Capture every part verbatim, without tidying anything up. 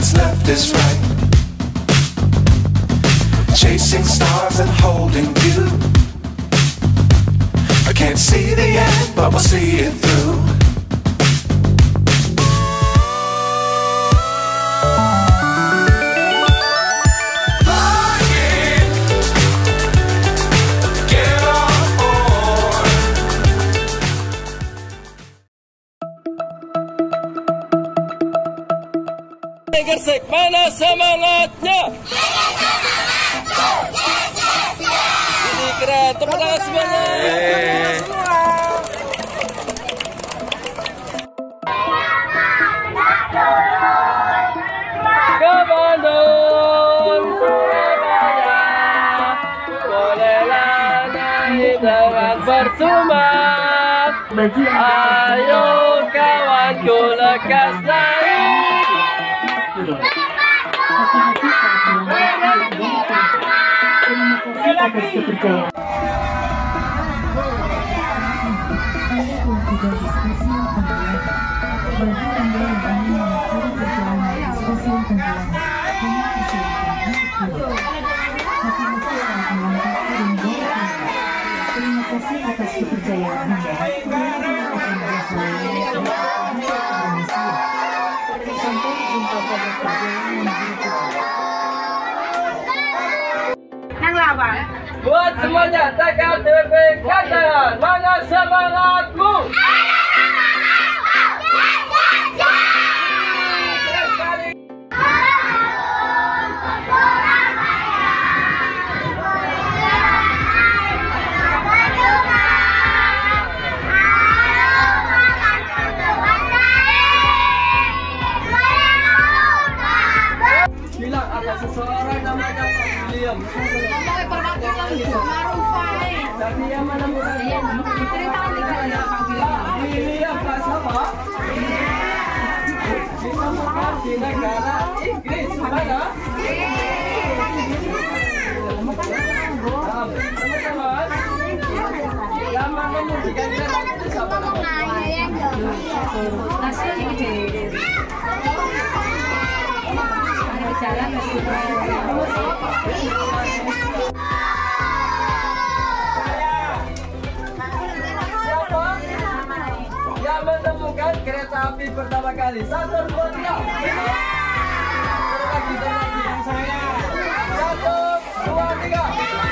what's left is right. Chasing stars and holding you. I can't see the end, but we'll see it through. Gersik, mana semangatnya? Ini keren, tepuk tangan semuanya. Ke Bandung, Surabaya, bolehlah naik dengan bersama. Ayo kawanku lekas naik. Hati-hati saat melangkah terima kasih atas kepercayaan. Saya pun juga spesial tenggelam. Bagi Anda yang ingin mengakhiri perjalanan di spesial tenggelam, kami persilakan untuk keluar. Hati-hati saat melangkah terima Terima kasih atas kepercayaan Anda. Akan berhasil. Sampai jumpa pada perjalanan berikutnya. Nang lawan. Buat semuanya, T K T P Katalan, mana semangatmu? Bilang ada seseorang namanya William. Ngomongnya perwakilan Marufai. Dan dia menemukan Diceritakan di sana Pak William. William Kasama ditemukan di negara Inggris. Mana? Teman-teman, yang menemukan itu siapa namanya? Nasib ini jalan Siapa yang menemukan kereta api pertama kali? Satu, dua, tiga. Lagi, lagi. Satu, dua, tiga.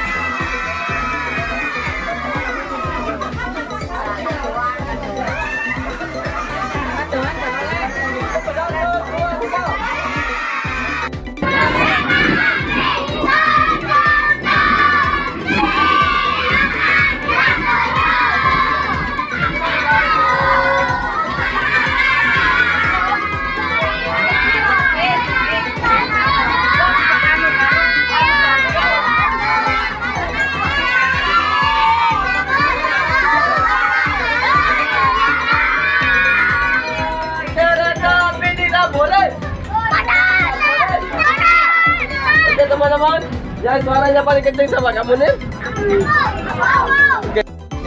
Teman-teman, yang suaranya paling kenceng sama kamu nih. Oke.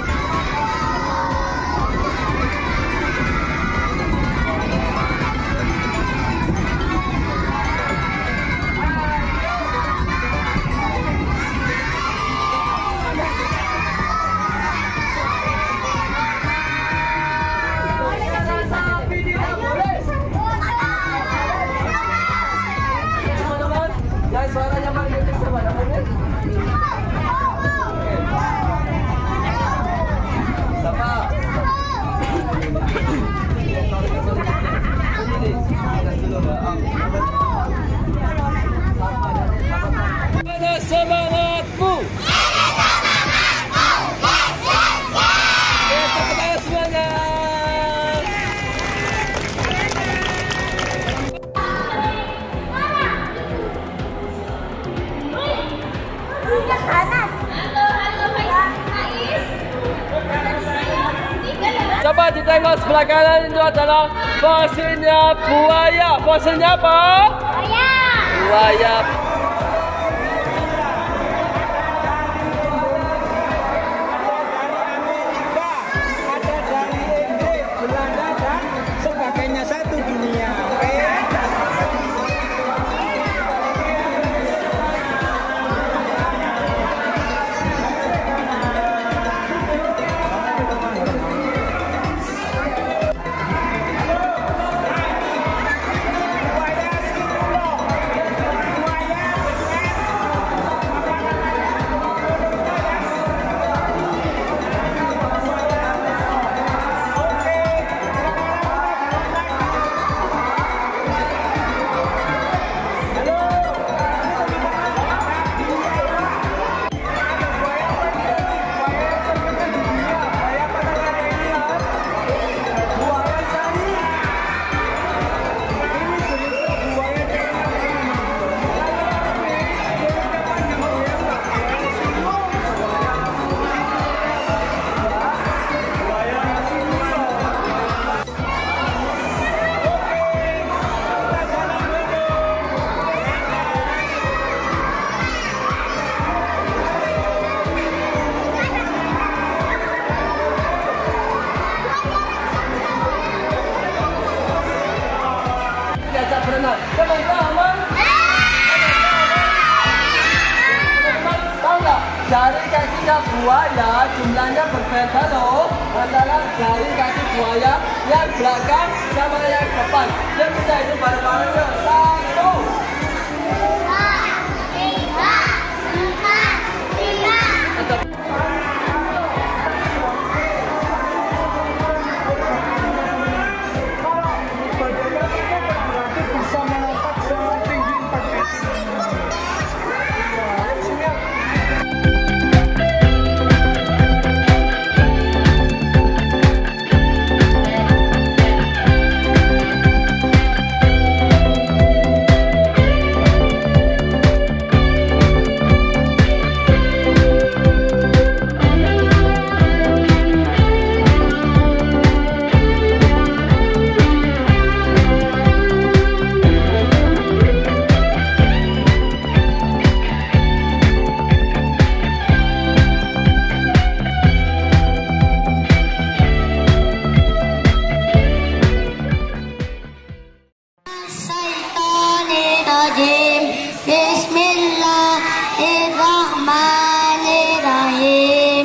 Yang suaranya paling kenceng sama kamu nih. Sama. Mana semangatmu? Tepuk tangan semuanya. Coba ditengok sebelah kanan, itu adalah fosilnya buaya. Fosilnya apa? Buaya. Buaya. Ada dari Inggris, Belanda dan sebagainya, satu dunia. Oke. kanan. Teman-teman, teman-teman tahu nggak? Jari kakinya buaya jumlahnya berbeda loh antara jari kaki buaya yang belakang sama yang depan. Yuk kita hitung bareng-bareng yuk. Satu, dua, tiga, empat, lima. bisa melompat setinggi empat meter. Bismillahirrahmanirrahim.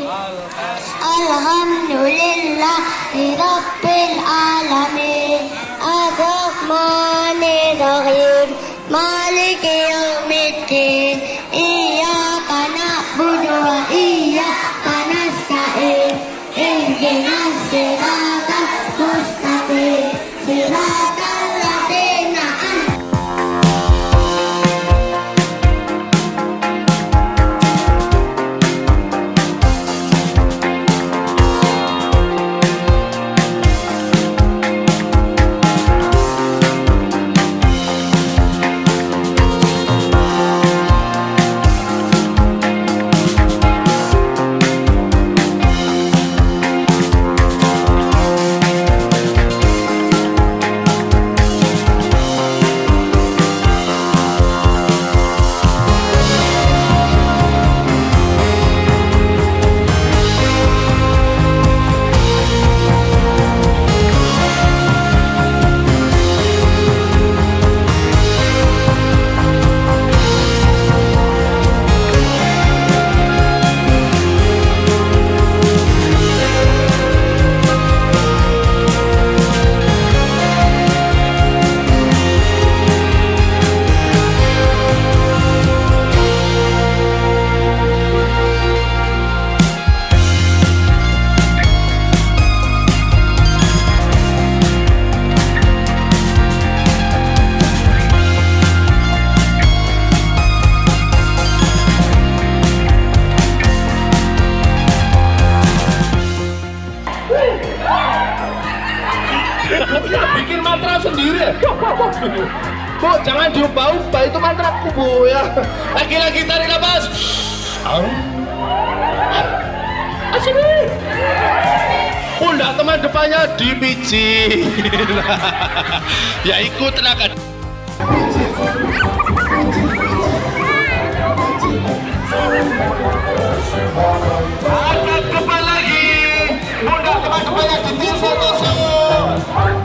Alhamdulillahirabbil alamin. Ar-Rahmanirrahim. Maliki yaumiddin. Iyyaka na'budu wa iyyaka nasta'in. Ihdinas siratal mustaqim. Siratal ladzina bikin mantra sendiri. Bu, jangan diubah-ubah, itu mantraku bu ya. Lagi-lagi tarik nafas. Asli. Pundak teman depannya dipijit. Ya ikut tenaga. Angkat kepala lagi. Pundak teman depannya ditusuk-tusuk.